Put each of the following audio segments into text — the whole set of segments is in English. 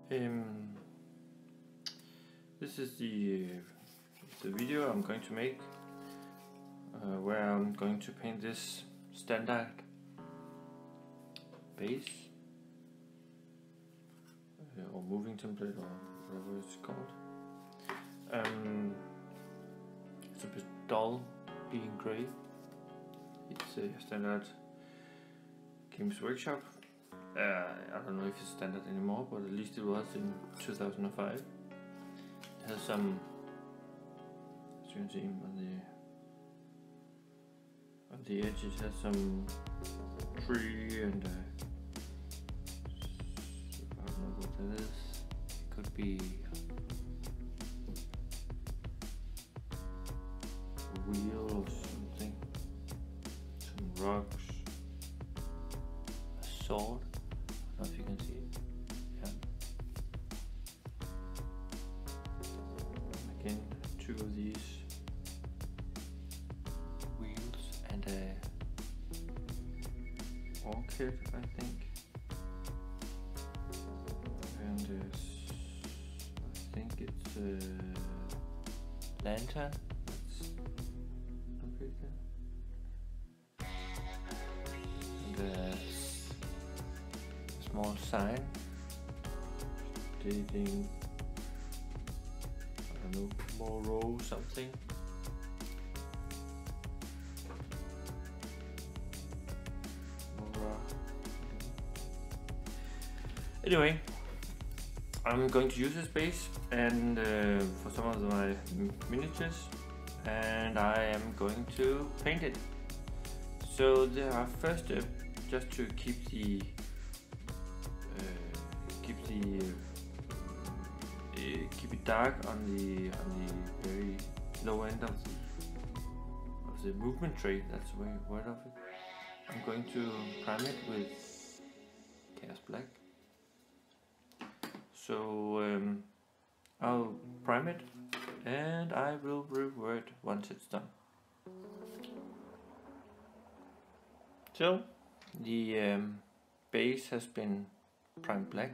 This is the video I'm going to make where I'm going to paint this standard base or moving template or whatever it's called. It's a bit dull, being grey. It's a standard Games Workshop. I don't know if it's standard anymore, but at least it was in 2005. It has some, as you can see on the edge, it has some tree and I don't know what that is. It could be a wheel or something. Some rocks. A sword. I don't know if you can see it. Yeah. Again, two of these wheels and a orchid, I think. And I think it's a lantern. That's okay there. And a small sign stating, I don't know, Moro something. Mora. Anyway, I'm going to use this base and for some of my miniatures, and I am going to paint it. So there are first just to keep the keep it dark on the very low end of the movement tray. That's the word of it. I'm going to prime it with Chaos Black. So I'll prime it and I will revert once it's done. So the base has been primed black.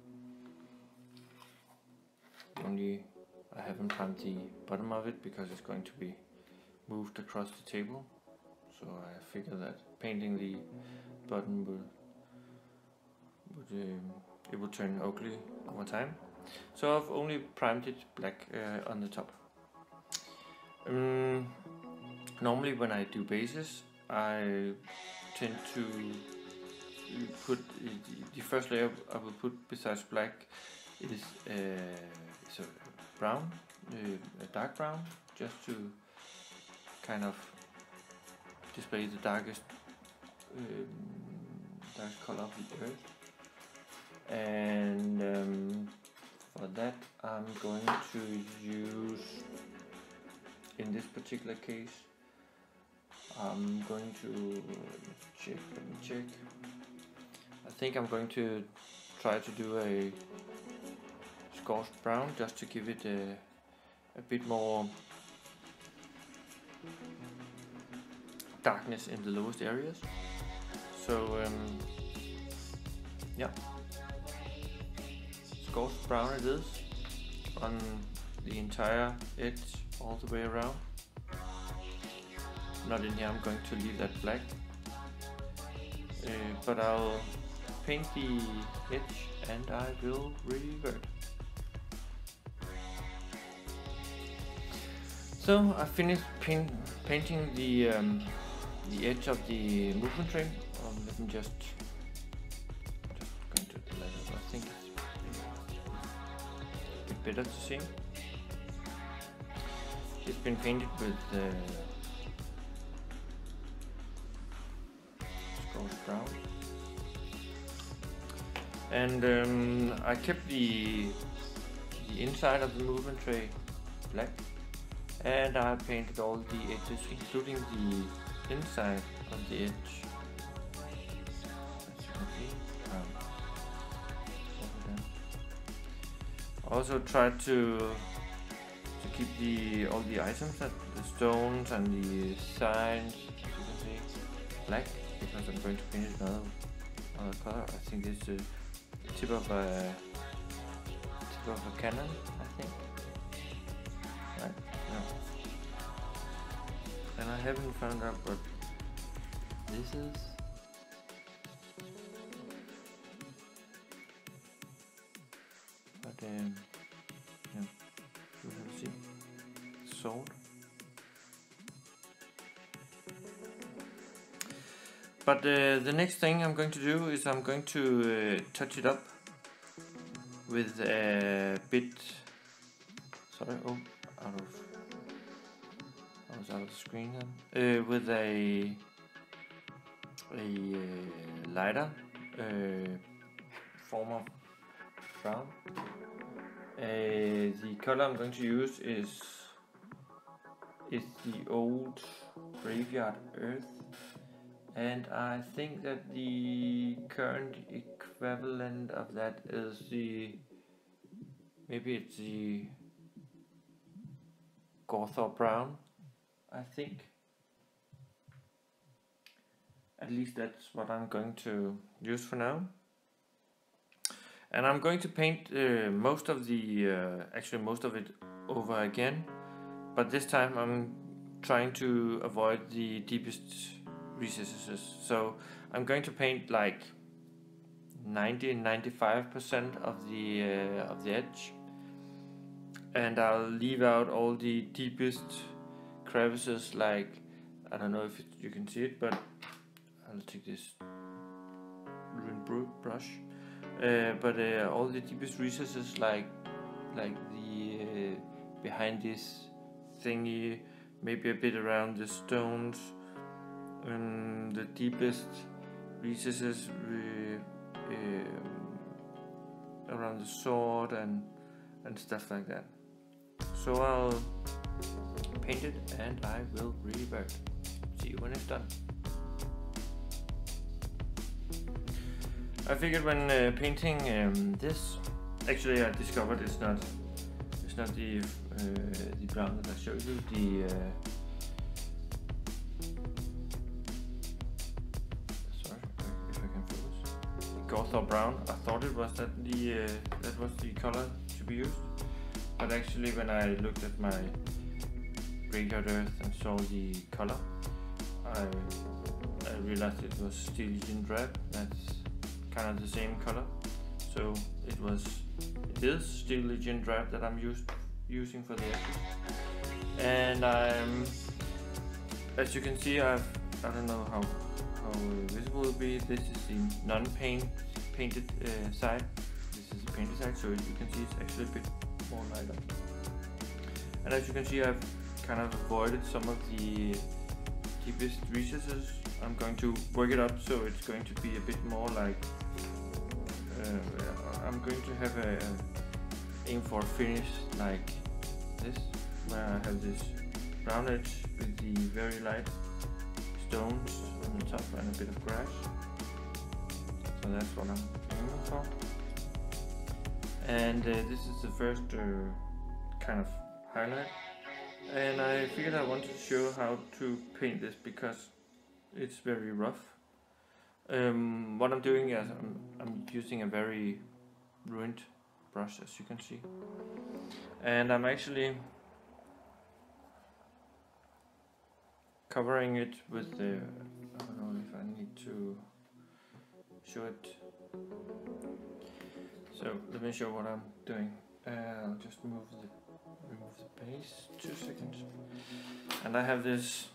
Only I haven't primed the bottom of it because it's going to be moved across the table. So I figure that painting the bottom it will turn ugly over time. So I've only primed it black on the top. Normally when I do bases, I tend to put the first layer I will put besides black is a brown, a dark brown, just to kind of display the darkest color of the earth. And for that I'm going to use, in this particular case, I'm going to let me check. I think I'm going to try to do a scorched brown just to give it a bit more darkness in the lowest areas. So yeah, scorched brown it is on the entire edge all the way around. Not in here, I'm going to leave that black, but I'll paint the edge and I will revert. So I finished painting the edge of the movement tray. Let me just going to the letter. I think it's a bit better to see. It's been painted with scorched brown, and I kept the inside of the movement tray black. And I painted all the edges, including the inside of the edge. As you can see, over there. Also tried to keep all the items, the stones and the signs, as you can see, black, because I'm going to paint it another color. I think this is the tip of a of a cannon, I think. Right? No. And I haven't found out what this is. But yeah, we'll have to see. Sword. But the next thing I'm going to do is I'm going to touch it up with a bit. Sorry, oh, I was out of the screen then. With a lighter form of brown. The color I'm going to use is the old graveyard earth, and I think that the current equivalent of that is maybe it's the Gawthor brown, I think. At least that's what I'm going to use for now. And I'm going to paint most of it over again, but this time I'm trying to avoid the deepest recesses. So I'm going to paint like 90-95% of the edge, and I'll leave out all the deepest crevices. Like, I don't know if you can see it, but I'll take this ruined brush. But all the deepest recesses, like the behind this thingy, maybe a bit around the stones, and the deepest recesses around the sword and stuff like that. So I'll paint it and I will revert. See you when it's done. I figured when painting this, actually I discovered it's not the brown that I showed you. Sorry if I can focus. The Gawthor brown. I thought it was that was the color to be used, but actually when I looked at my graveyard earth and saw the color, I realized it was Steel Legion Drab. That's kind of the same color, so it is Steel Legion Drab that I'm using for the edges. And as you can see, I don't know how visible it will be. This is the non-painted side. This is the painted side, so you can see it's actually a bit more lighter. And as you can see, I've kind of avoided some of the deepest recesses. I'm going to work it up so it's going to be a bit more like I'm going to have a aim for a finish like this, where I have this brown edge with the very light stones on the top and a bit of grass. So that's what I'm aiming for. And this is the first kind of highlight. And I figured I wanted to show how to paint this because it's very rough. What I'm doing is I'm using a very ruined brush, as you can see, and I'm actually covering it with the, I don't know if I need to show it. So let me show what I'm doing. I'll just remove the base. 2 seconds. And I have this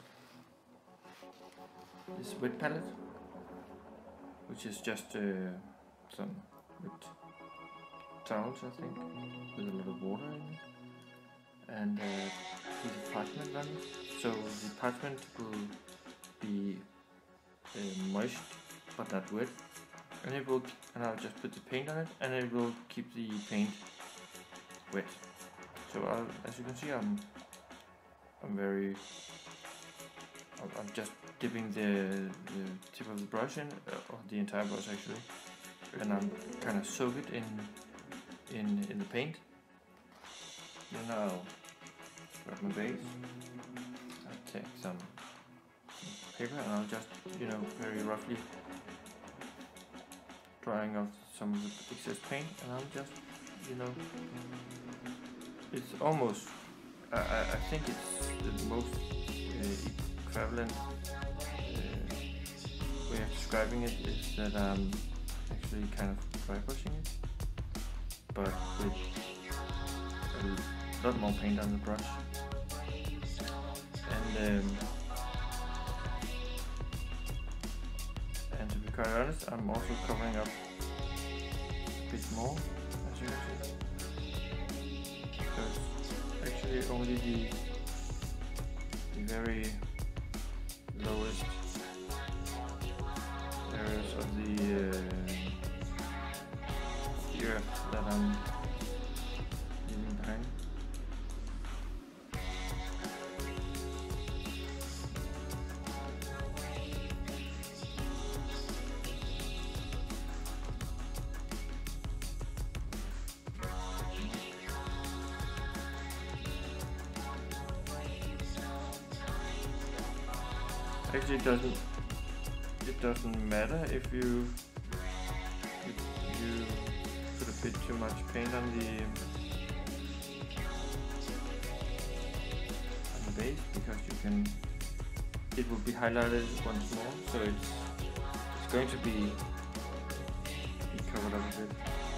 wet palette, which is just some wet towels, I think, with a lot of water in it, and a piece of parchment on it. So the parchment will be moist but not wet, and I'll just put the paint on it, and it will keep the paint wet. So as you can see, I'm just dipping the tip of the brush in, or the entire brush actually, and I'm kind of soak it in the paint. Then I'll grab my base, I'll take some paper, and I'll just, very roughly drying off some of the excess paint, and I'll just you know, it's almost, I think it's the most equivalent way of describing it is that I'm actually kind of dry brushing it, but with a lot more paint on the brush. And to be quite honest, I'm also covering up a bit more, as you can see. So it's actually only the very lowest areas of the earth that I'm leaving behind. Actually, it doesn't matter if you put a bit too much paint on the base, because it will be highlighted once more, so it's going to be covered up a bit.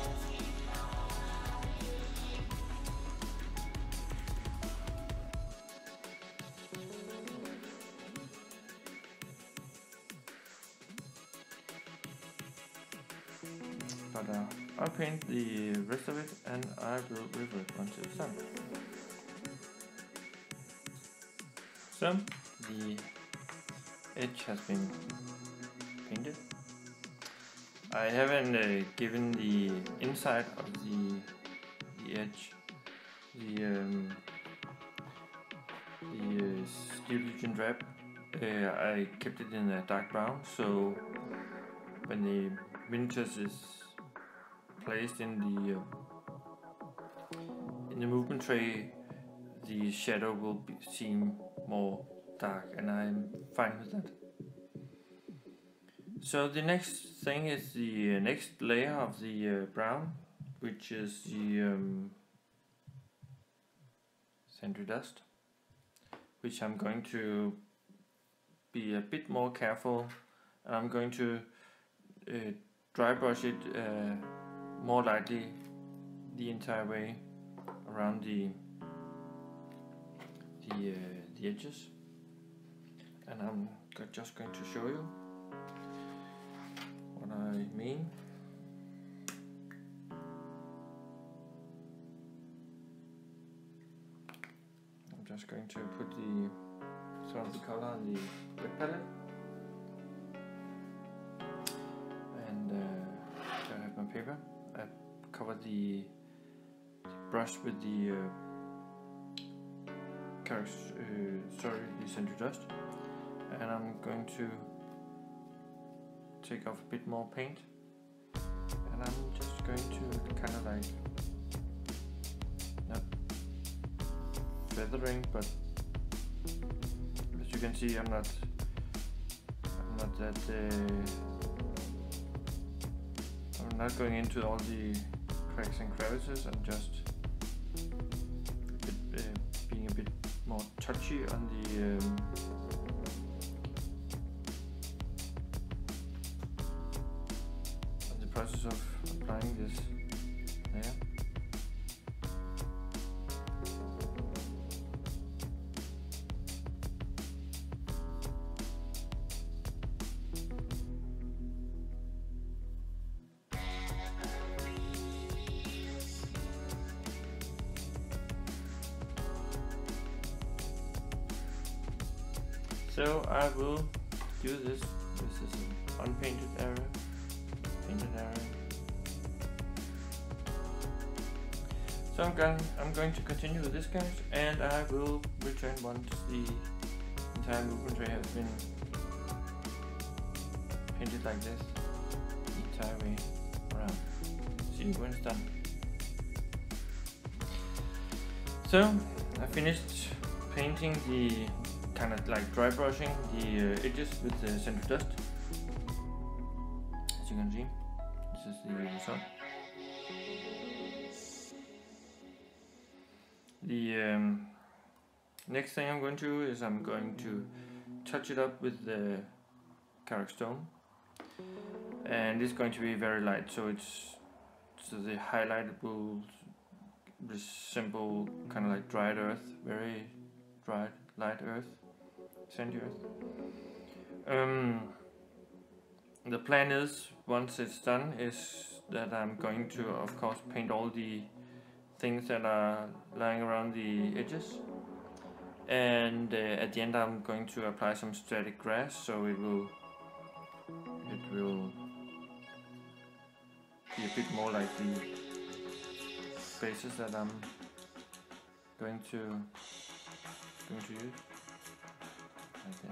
But I'll paint the rest of it and I will revert once it's done. So the edge has been painted. I haven't given the inside of the edge the steel region wrap. I kept it in a dark brown, so when the miniatures is placed in the movement tray, the shadow will seem more dark, and I'm fine with that. So the next thing is the next layer of the brown, which is the sentry dust, which I'm going to be a bit more careful, and I'm going to dry brush it more lightly the entire way around the edges, and I'm just going to show you what I mean. I'm just going to put some of the color on the wet palette, and I have my paper. I cover the brush with the the sentry dust, and I'm going to take off a bit more paint, and I'm just going to kind of like, not feathering, but as you can see, I'm not that I'm not going into all the cracks and crevices. I'm just being a bit more touchy on the process of applying this layer. So I will do this. This is an unpainted area, painted area. So I'm going to continue with this, guys, and I will return once the entire movement tray has been painted like this the entire way around. See you when it's done. So I finished painting the kind of like dry brushing the edges with the sentry dust. As you can see, this is the result. The next thing I'm going to do is I'm going to touch it up with the Karak stone, and it's going to be very light, so the highlight will resemble kind of like dried earth, very dried, light earth, sandy earth. The plan is, once it's done, is that I'm going to, of course, paint all the things that are lying around the edges, and at the end I'm going to apply some static grass, so it will be a bit more like the spaces that I'm going to use, like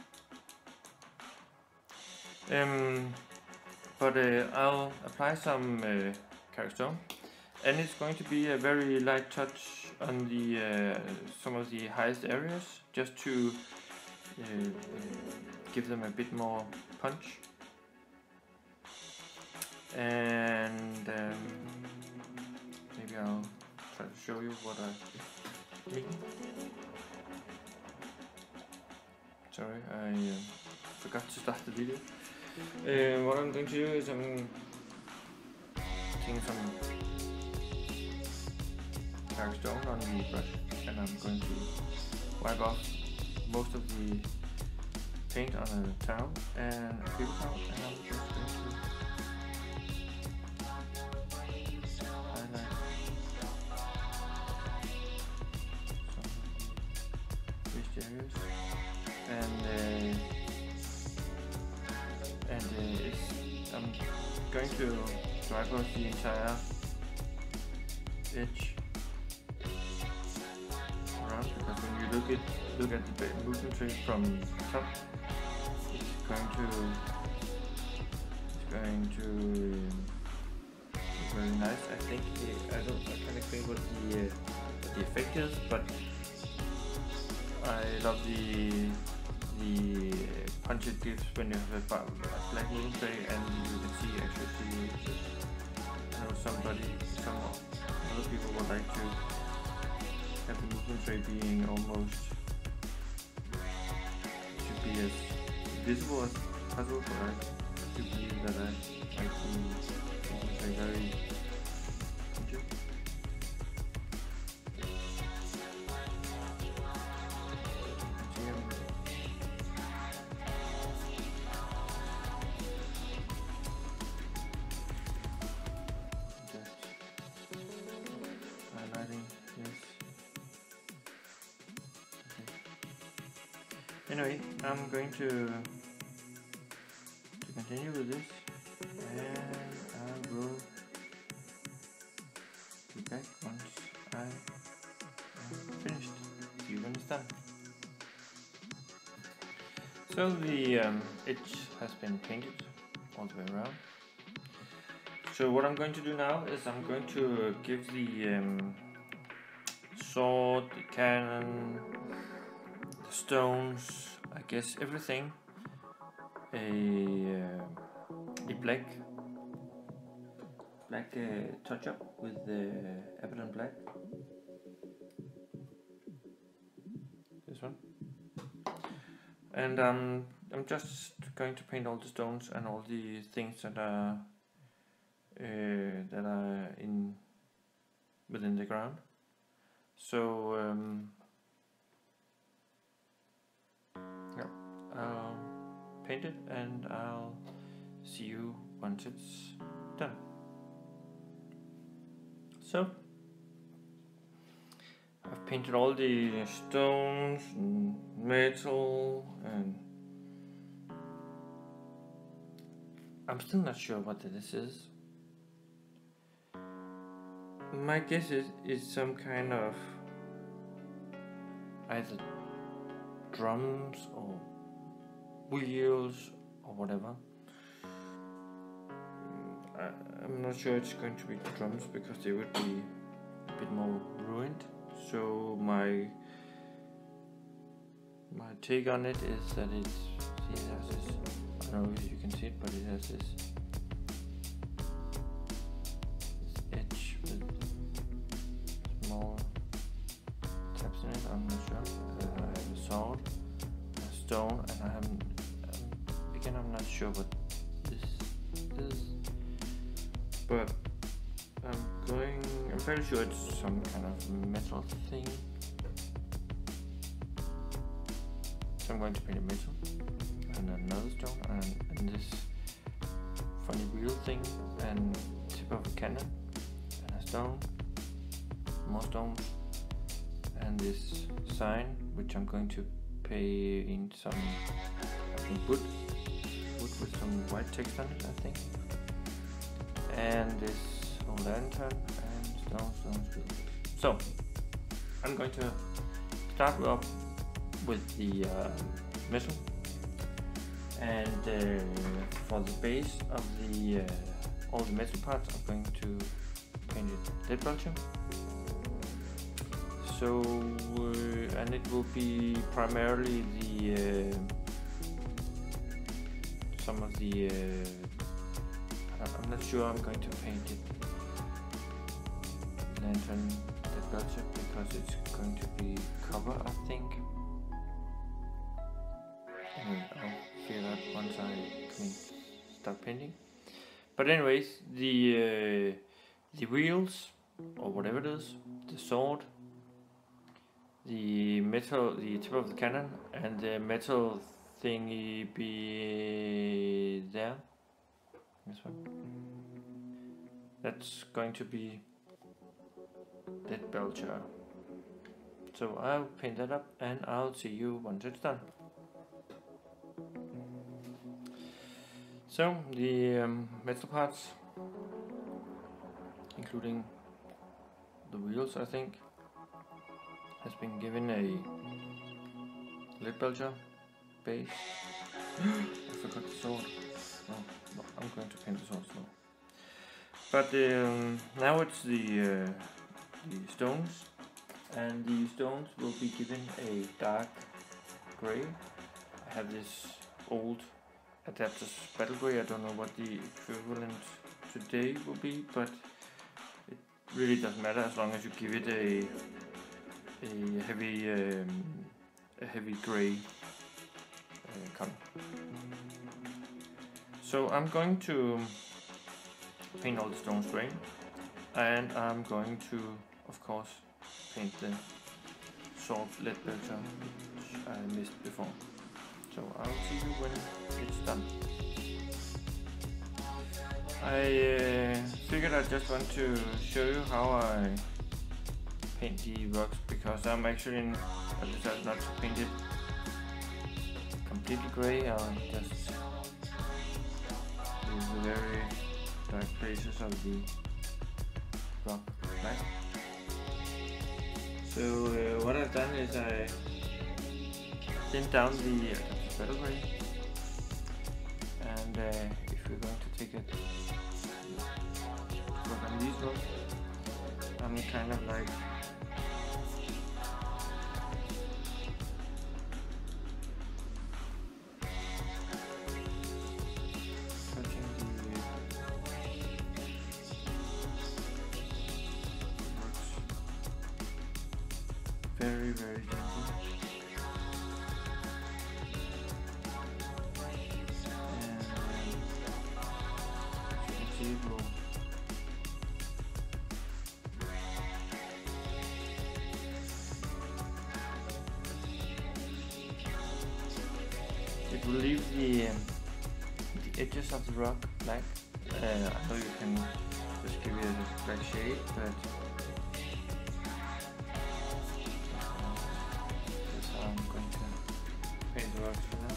that. But I'll apply some Karak stone, and it's going to be a very light touch on the some of the highest areas, just to give them a bit more punch. And maybe I'll try to show you what I mean. Sorry, I forgot to start the video. What I'm going to do is I'm taking some Karak stone on the brush, and I'm going to wipe off most of the paint on a towel and a paper towel, and I'm just going to highlight some raised areas, I'm going to dry brush the entire edge around, because when you look at the movement tray from top, it's going to look very nice. I think I can't explain what the effect is, but I love the punch it gives when you have a black movement tray, and you can actually see I know some other people would like to have the movement tray being almost, should be as visible as possible, but I do believe that I like the movement tray very punchy. Anyway, I'm going to continue with this, and I will be back once I am finished. See you when it's done. So the edge has been painted all the way around. So what I'm going to do now is I'm going to give the sword, the cannon, the stones, I guess everything, a black touch up with the Abaddon black. This one. And I'm just going to paint all the stones and all the things that are within the ground. So yeah, I'll paint it and I'll see you once it's done. So I've painted all the stones and metal, and I'm still not sure what this is. My guess is some kind of either drums or wheels or whatever. I'm not sure it's going to be drums because they would be a bit more ruined. So my take on it is that it has this, I don't know if you can see it, but it has this edge with small not sure what this is, but I'm fairly sure it's some kind of metal thing. So I'm going to paint a metal and another stone and this funny wheel thing and tip of a cannon and a stone, more stones, and this sign which I'm going to paint some wood with some white text on it, I think, and this lantern and stone. So I'm going to start up with the metal, and for the base of the all the metal parts I'm going to paint it lead Belgium. So and it will be primarily the some of the I'm not sure I'm going to paint it lantern lead Belgium because it's going to be cover, I think. Anyway, I'll figure that once I start painting. But anyways, the wheels or whatever it is, the sword, the metal, the tip of the cannon, and the metal thingy be there. This one. That's going to be lead Belgium. So I'll paint that up and I'll see you once it's done. So the metal parts, including the wheels, I think, has been given a lead Belgium base. I forgot the sword. No, I'm going to paint the sword slow. But now it's the stones, and the stones will be given a dark gray. I have this old Adapters battle gray. I don't know what the equivalent today will be, but it really doesn't matter as long as you give it a heavy gray color. So I'm going to paint all the stones gray, and I'm going to, of course, paint the sword lead Belgium, which I missed before. So I'll see you when it's done. I figured I just want to show you how I paint the rocks, because I'm actually I decided not to paint it completely grey. I'll just do the very dark places of the rock black. So what I've done is I thinned down the battle gray, and if we're going to take it work on these rocks, I'm kind of like touching the rocks very, very gently. It will leave the edges of the rock black. I know you can just give it a black shade, but that's how I'm going to paint the rocks for now.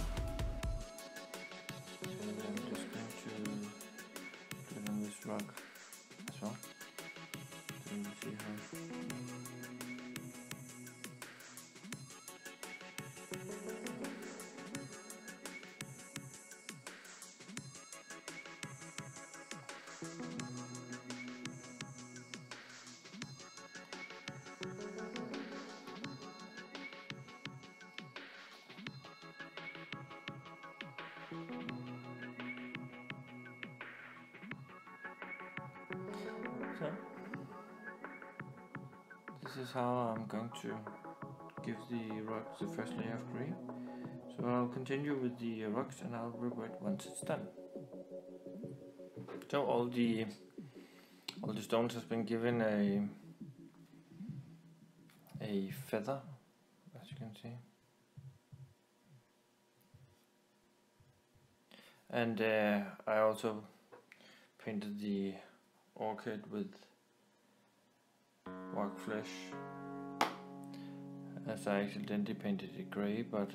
So I'm just going to do it on this rock as well, so you see how. So this is how I'm going to give the rocks the first layer of grey. So I'll continue with the rocks and I'll revert once it's done. So all the stones has been given a feather, as you can see. And I also painted the orchid with rock flesh, as I accidentally painted it grey, but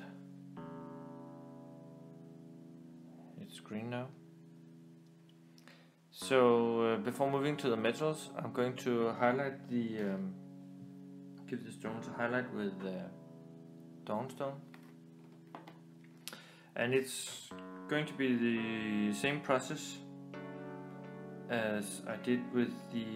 it's green now. So before moving to the metals, I'm going to highlight give the stones a highlight with dawnstone, and it's going to be the same process as I did with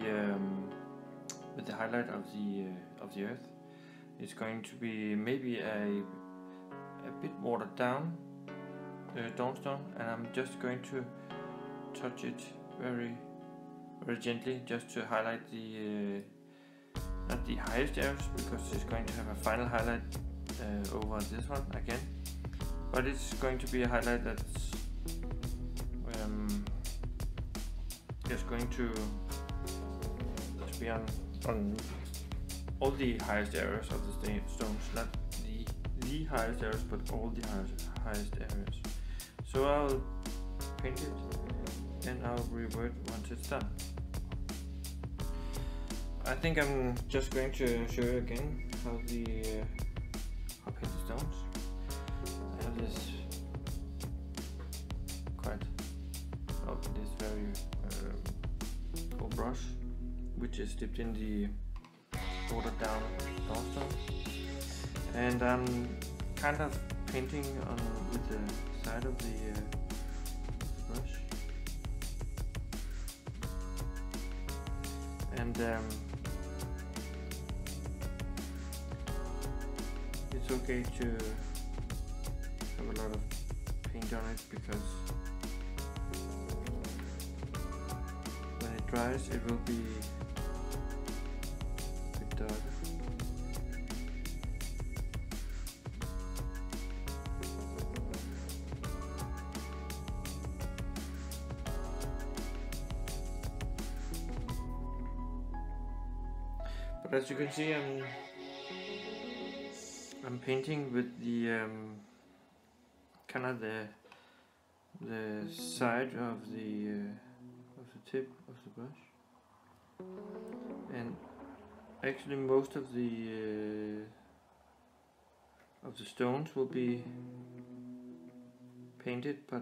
the highlight of the earth. It's going to be maybe a bit watered down dawnstone, and I'm just going to touch it very gently, just to highlight the not the highest areas, because it's going to have a final highlight over this one again, but it's going to be a highlight that's just going to be on all the highest areas of the stones, not the highest areas, but all the highest areas. So I'll paint it and I'll revert once it's done. I think I'm just going to show you again how I paint the stones. I have this very old brush, which is dipped in the watered down dawnstone, and I'm kind of painting with the side of the brush, and it's okay to have a lot of paint on it, because when it dries it will be a bit darker. But as you can see, I'm painting with the kind of the side of the tip of the brush, and actually most of the stones will be painted, but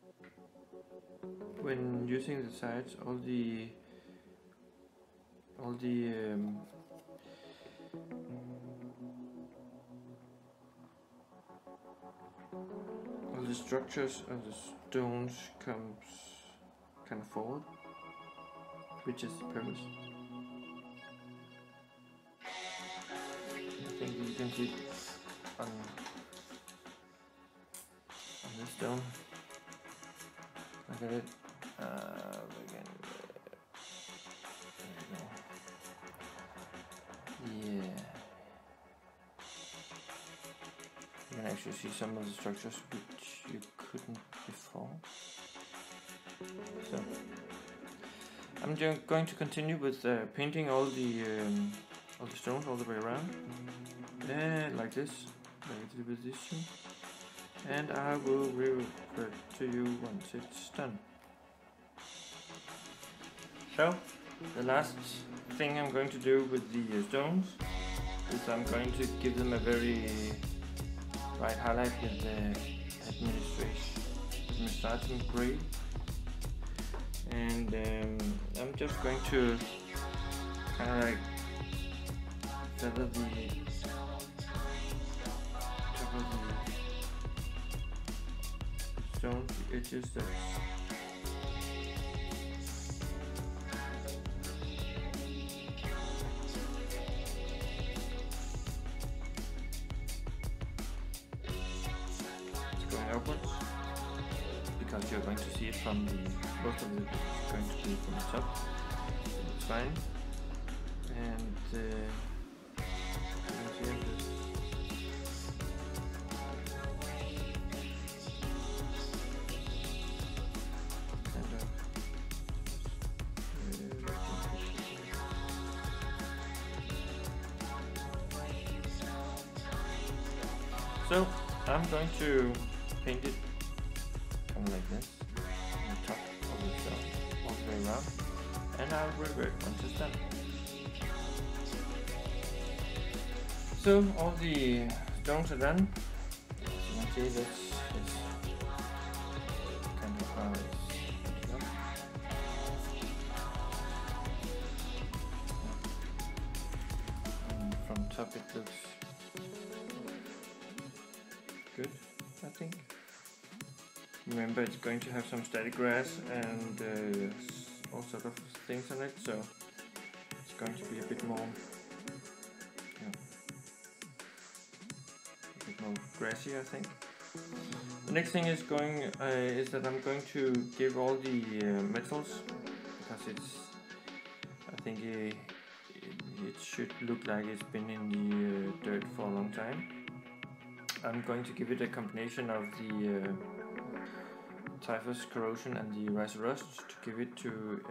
when using the sides, all the structures of the stones comes kind of forward, which is the purpose. I think you can see it on this stone. Look at it. Again. Yeah. You can actually see some of the structures which you couldn't before. So I'm going to continue with painting all the stones all the way around, like this, like with this one, and I will revert to you once it's done. So the last thing I'm going to do with the stones is I'm going to give them a very bright highlight with the administration grey, and I'm just going to kind of like feather the top of the stone, the edges that upwards, because you're going to see it from most of it is going to be from the top, so it's fine. And you can see So I'm going to paint it kind of like this, on the top of the stone, all the way around, and I'll revert once it's done. So all the stones are done. As you can see, this is kind of how it's put up. And from top it looks good, I think. Remember, it's going to have some static grass and all sort of things on it, so it's going to be a bit more, grassy, I think. The next thing is that I'm going to give all the metals, because I think it should look like it's been in the dirt for a long time. I'm going to give it a combination of the typhus corrosion and the riser rust to give it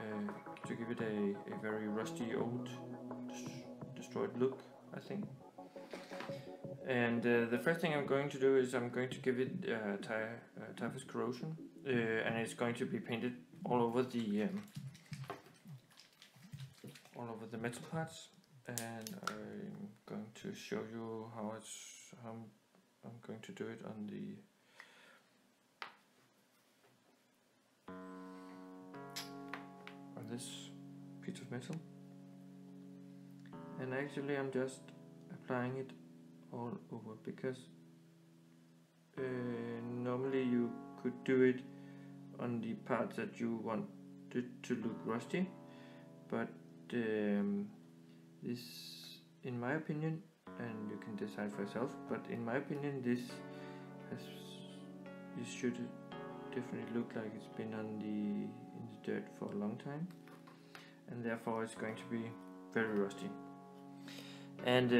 a very rusty, old, destroyed look, I think. And the first thing I'm going to do is I'm going to give it typhus corrosion, and it's going to be painted all over the metal parts. And I'm going to show you how I'm going to do it on this piece of metal. And actually I'm just applying it all over, because normally you could do it on the parts that you want it to look rusty, but this, in my opinion, and you can decide for yourself, but in my opinion this should definitely look like it's been in the dirt for a long time, and therefore it's going to be very rusty. And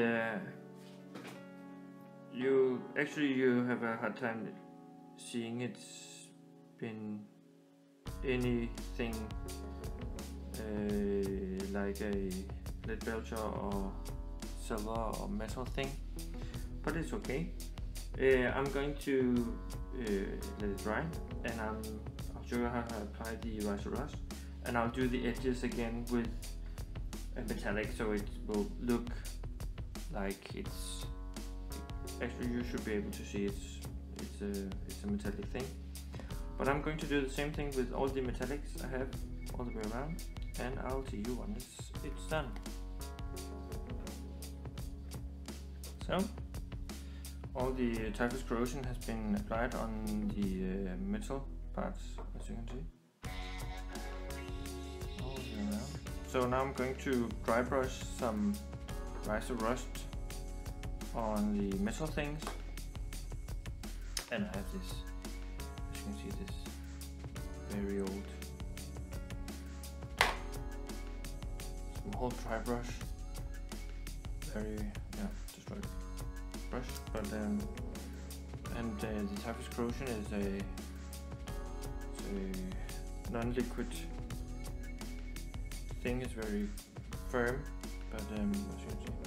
you have a hard time seeing it's been anything like a lead belcher or silver or metal thing, but it's okay. I'm going to let it dry, and I'll show you how to apply the riser rust, and I'll do the edges again with a metallic, so it will look like it's actually, you should be able to see it's a metallic thing. But I'm going to do the same thing with all the metallics I have all the way around, and I'll see you when it's done. So all the typhus corrosion has been applied on the metal parts, as you can see, all the way around. So now I'm going to dry brush some riser rust on the metal things, and I have this, as you can see, this very old small dry brush, very destroyed brush, but and the typhus corrosion is a non-liquid thing. It's very firm, but as you can see.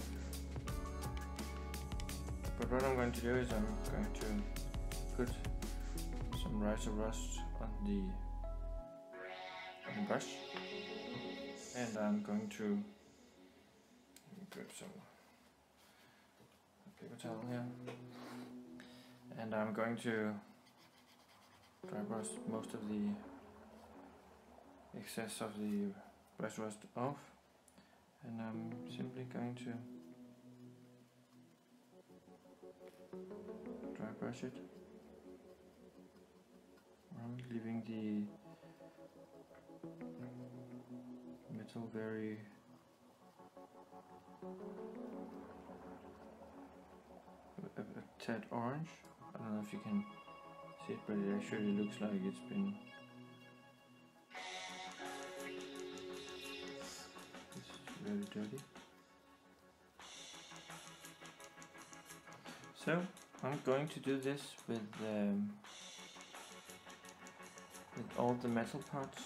But what I'm going to do is I'm going to put some riser rust on the brush, and I'm going to put some paper towel here, and I'm going to dry brush most of the excess of the riser rust off, and I'm simply going to dry brush it around, leaving the metal very a tad orange. I don't know if you can see it, but it actually looks like it's been very dirty. So I'm going to do this with all the metal parts,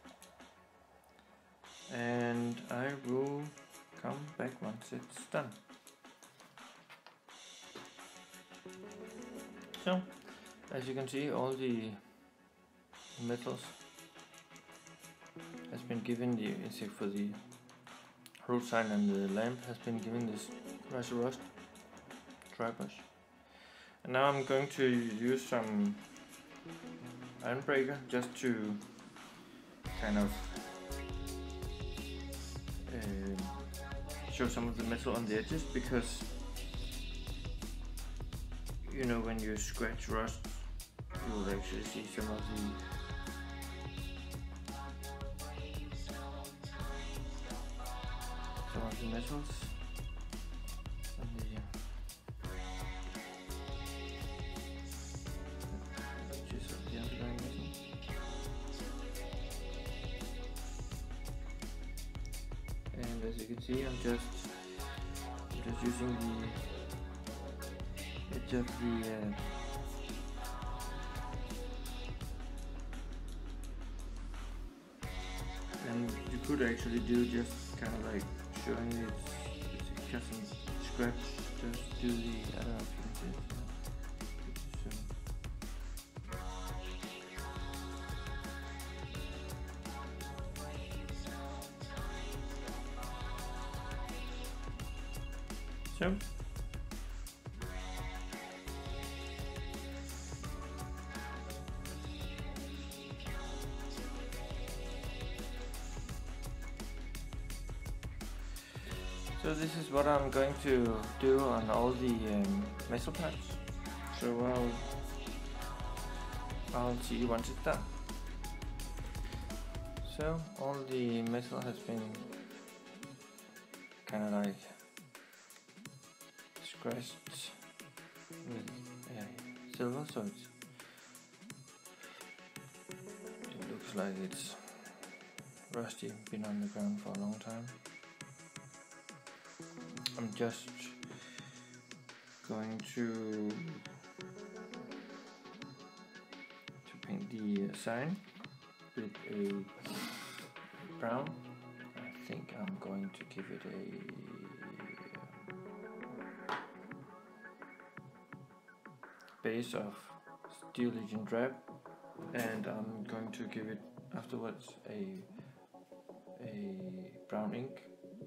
and I will come back once it's done. So, as you can see, all the metals has been given the, except for the road sign and the lamp, has been given this Rise of Rust dry brush. And now I'm going to use some iron breaker just to kind of show some of the metal on the edges, because you know, when you scratch rust, you will actually see some of the metals on the edges of the underlying metal. And as you can see, I'm just using the edge of the and you could actually do just kind of like showing it's just some scratch, just do the, I don't know if you can see it. So this is what I'm going to do on all the metal parts. So I'll see you once it's done. So all the metal has been kind of like scratched with silver, so it looks like it's rusty, been on the ground for a long time. I'm just going to paint the sign with a brown. I think I'm going to give it a base of Steel Legion drab, and I'm going to give it afterwards a brown ink.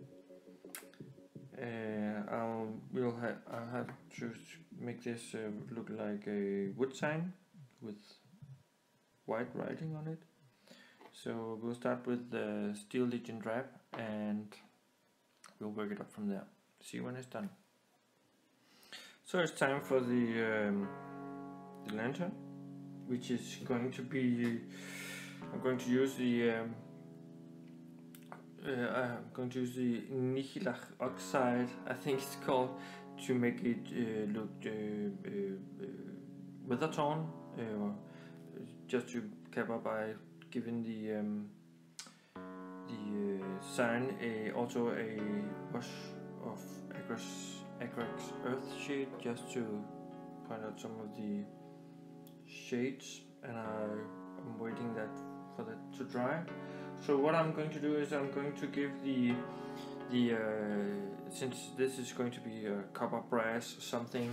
I'll have to make this look like a wood sign with white writing on it. So we'll start with the Steel Legion drab and we'll work it up from there. See when it's done. So it's time for the lantern, which is going to be, I'm going to use the Nihilach oxide, I think it's called, to make it look weather torn, just to cover by giving the sign also a wash of Agrax earth shade, just to point out some of the shades, and I'm waiting for that to dry. So what I'm going to do is I'm going to give the since this is going to be a copper brass something,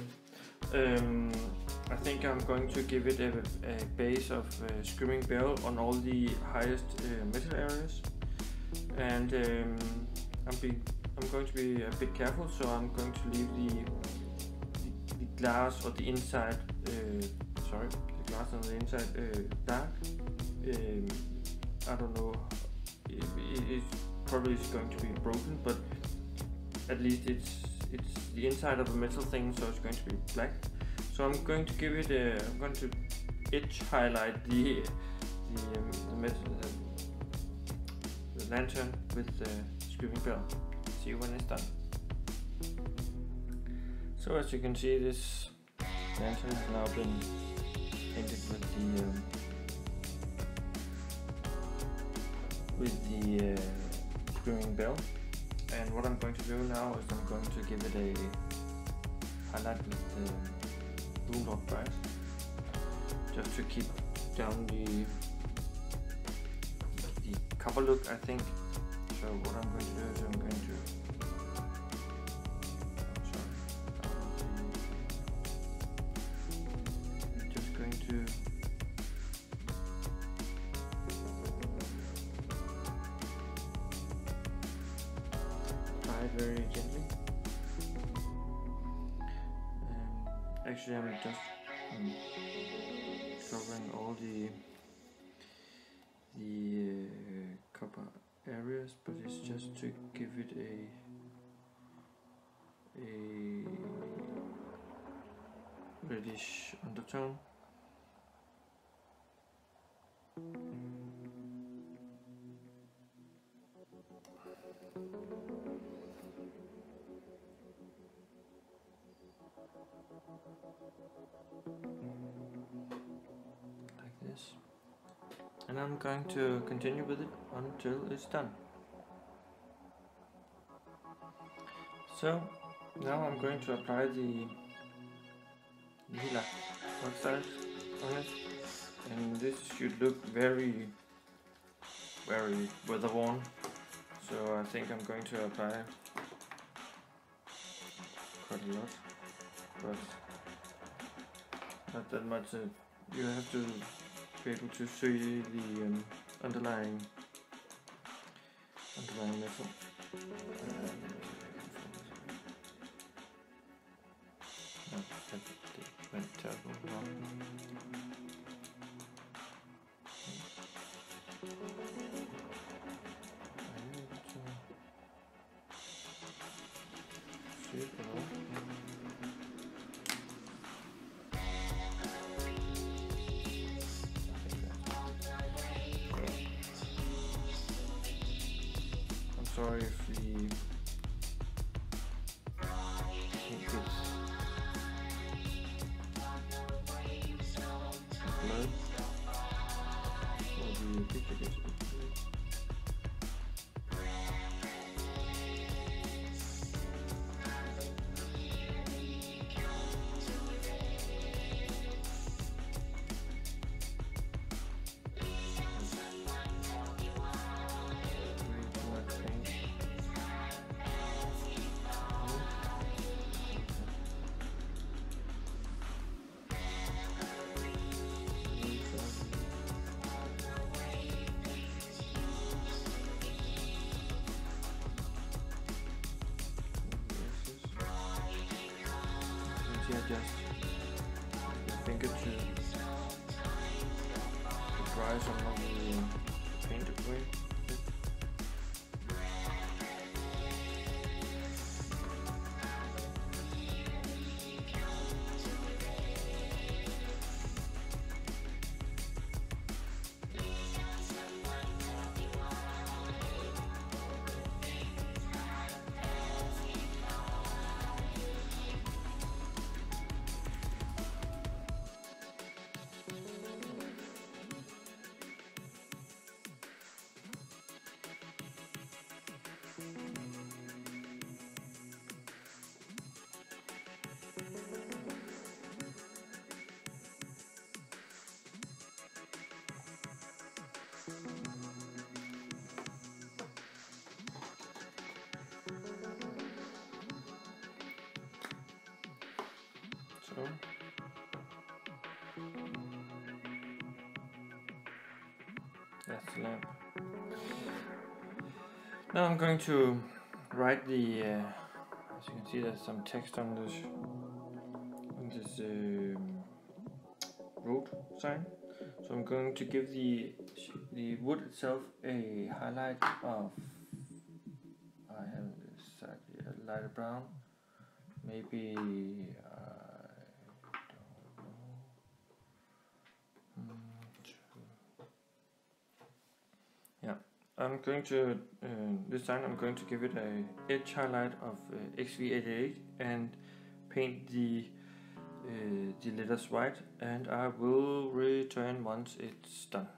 I think I'm going to give it a base of Screaming Bell on all the highest metal areas, and I'm going to be a bit careful, so I'm going to leave the glass or the inside the glass on the inside dark. I don't know, it probably is going to be broken, but at least it's the inside of a metal thing, so it's going to be black. So I'm going to give it I'm going to edge highlight the lantern with the Screaming Bell. See when it's done. So as you can see, this lantern has now been painted with the Screaming Bell, and what I'm going to do now is I'm going to give it a highlight with the Moonlord Bright, just to keep down the copper look, I think. So what I'm going to do is I'm going to it very gently. Actually, I'm just covering all the copper areas, but it's just to give it a reddish undertone. Like this. And I'm going to continue with it until it's done. So now I'm going to apply the lila oxide on it, and this should look very weather worn. So I think I'm going to apply quite a lot, but not that much. You have to be able to see the underlying metal. No, that went terrible wrong. Are you able to see it at all? I'm sorry if the ink is blurred, or the picture gets a bit blurred. Just the finger to dry some of the paint away. So that's the lamp. Now I'm going to write the, as you can see there's some text on this road sign. So I'm going to give the wood itself a highlight of, I have exactly a lighter brown, maybe I don't know. Yeah, I'm going to this time I'm going to give it a edge highlight of XV88 and paint the letters white, and I will return once it's done.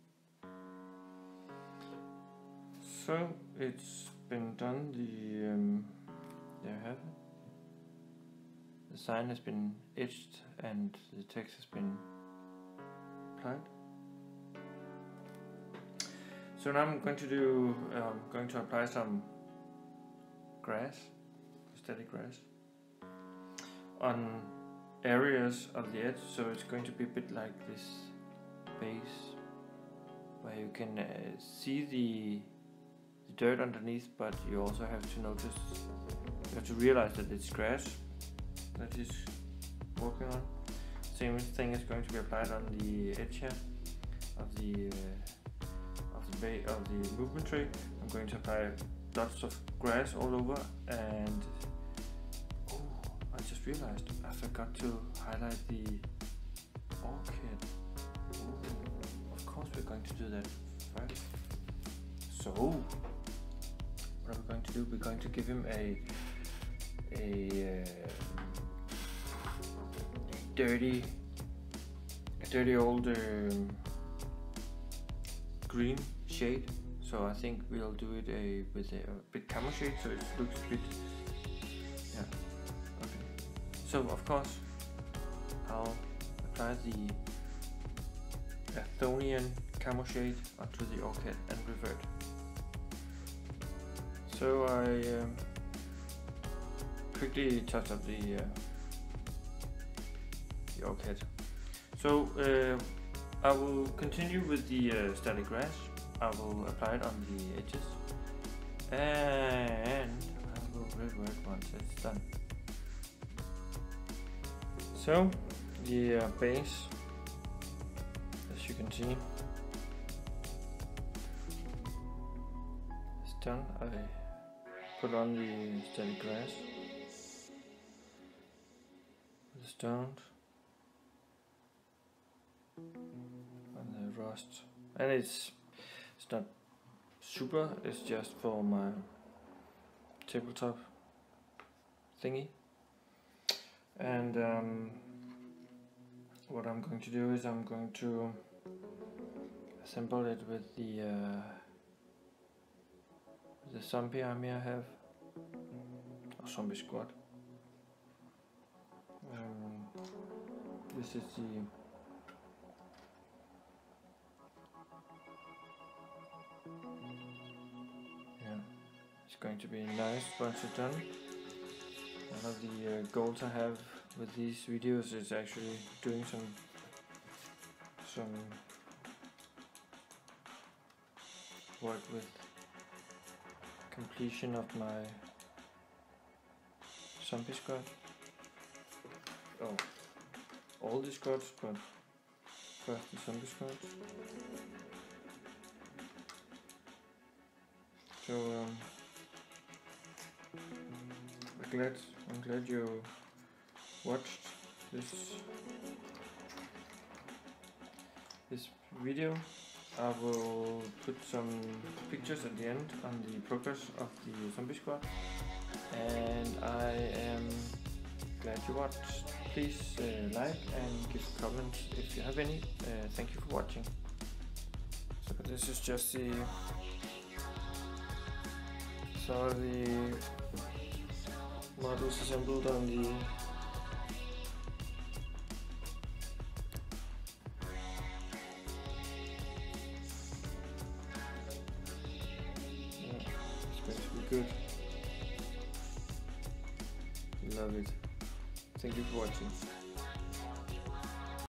So it's been done. There you have it. The sign has been etched and the text has been applied. So now I'm going to apply some grass, static grass, on areas of the edge, so it's going to be a bit like this base, where you can see the dirt underneath, but you also have to notice, you have to realize that it's grass that he's working on. Same thing is going to be applied on the edge here of the movement tray. I'm going to apply dots of grass all over, and oh, I just realized I forgot to highlight the orchid. Ooh, of course we're going to do that first. So what are we going to do? We're going to give him a dirty old green shade. So I think we'll do it with a bit camo shade, so it looks a bit, yeah, okay. So of course I'll apply the Athonian camo shade onto the orchid and revert. So I quickly touch up the orchid. So I will continue with the static grass. I will apply it on the edges, and I will revert once it's done. So the base, as you can see, is done. I put on the static grass with the stones and the rust, and it's not super, it's just for my tabletop thingy. And what I'm going to do is I'm going to assemble it with the zombie army I have, or zombie squad. This is the it's going to be nice once it's done. One of the goals I have with these videos is actually doing some work with completion of my zombie squad. Oh, all the squads, but first the zombie squads. So I'm glad you watched this video. I will put some pictures at the end on the progress of the zombie squad, and I am glad you watched. Please like and give comments if you have any. Thank you for watching. So this is just the models assembled on the it's going to be good. Love it. Thank you for watching.